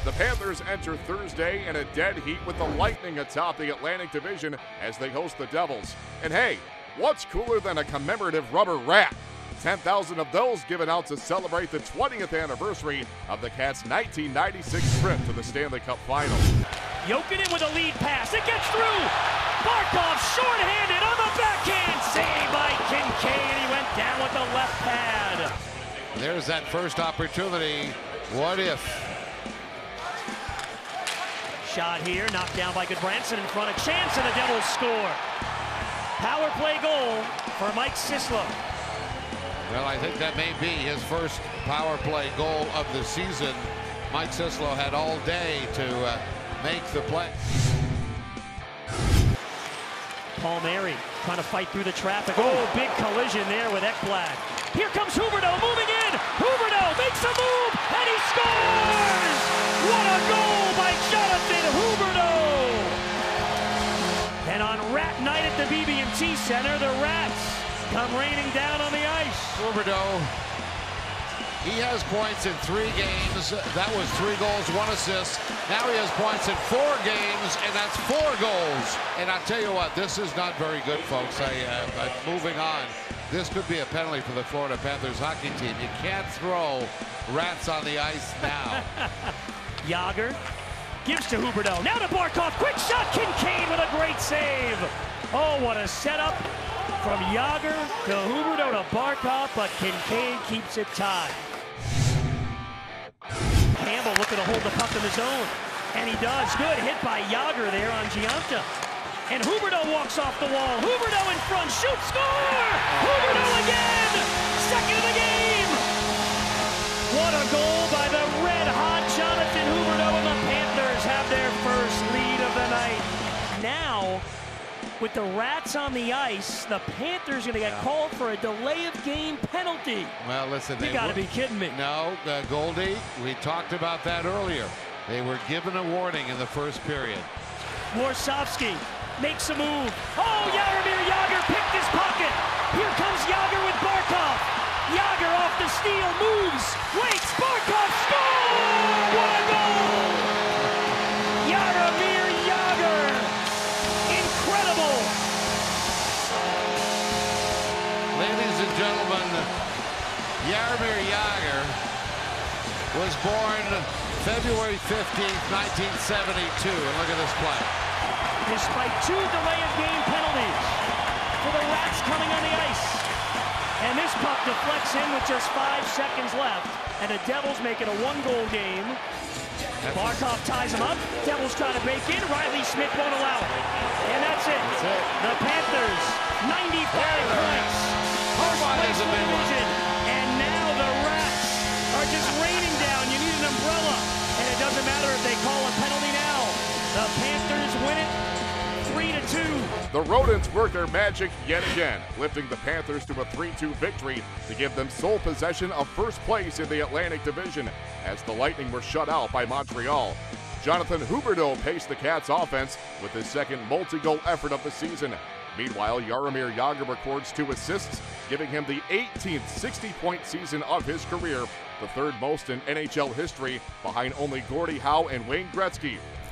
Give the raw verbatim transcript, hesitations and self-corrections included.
The Panthers enter Thursday in a dead heat with the Lightning atop the Atlantic Division as they host the Devils. And hey, what's cooler than a commemorative rubber rat? ten thousand of those given out to celebrate the twentieth anniversary of the Cats' nineteen ninety-six trip to the Stanley Cup Final. Jokinen with a lead pass. It gets through. Barkov shorthanded on the backhand. Saved by Kincaid. He went down with the left pad. There's that first opportunity. What if? Shot here, knocked down by Goodbranson in front of chance, and the Devils score. Power play goal for Mike Sislo. Well, I think that may be his first power play goal of the season. Mike Sislo had all day to uh, make the play. Palmieri trying to fight through the traffic. Oh, big collision there with Ekblad. Here comes Huberdeau moving in. Huberdeau makes a move, and he scores! What a goal by Jonathan Huberdeau! And on Rat Night at the B B and T Center, the Rats come raining down on the ice. Huberdeau, he has points in three games. That was three goals, one assist. Now he has points in four games, and that's four goals. And I'll tell you what, this is not very good, folks. I, uh, uh, moving on, this could be a penalty for the Florida Panthers hockey team. You can't throw rats on the ice now. Yager gives to Huberdeau. Now to Barkov. Quick shot. Kincaid with a great save. Oh, what a setup from Yager to Huberdeau to Barkov, but Kincaid keeps it tied. Campbell looking to hold the puck in the zone, and he does. Good hit by Yager there on Giunta. And Huberdeau walks off the wall. Huberdeau in front, shoots, score! Huberdeau again! Second of the game! What a goal by the red-hot Jonathan Huberdeau, and the Panthers have their first lead of the night. Now, with the Rats on the ice, the Panthers going to get yeah. called for a delay of game penalty. Well, listen, you got to be kidding me. No, uh, Goldie, we talked about that earlier. They were given a warning in the first period. Warsofsky makes a move. Oh, Jaromir Jagr picked his pocket. Here comes Jagr with Barkov. Jagr off the steal, moves, waits, Barkov scores! What a goal! Jaromir Jagr. Incredible. Ladies and gentlemen, Jaromir Jagr was born February fifteenth, nineteen seventy-two. And look at this play. Despite two delay of game penalties for the Rats coming on the ice. And this puck deflects in with just five seconds left. And the Devils make it a one-goal game. Barkov ties him up. Devils trying to break in. Riley Smith won't allow it. And that's it. That's it. The Panthers, ninety-five points. First place in the division. And now the Rats are just raining down. You need an umbrella. And it doesn't matter if they call a penalty now. The Panthers win it three to two. The Rodents work their magic yet again, lifting the Panthers to a three two victory to give them sole possession of first place in the Atlantic Division as the Lightning were shut out by Montreal. Jonathan Huberdeau paced the Cats' offense with his second multi-goal effort of the season. Meanwhile, Jaromir Jagr records two assists, giving him the eighteenth sixty-point season of his career, the third most in N H L history, behind only Gordie Howe and Wayne Gretzky.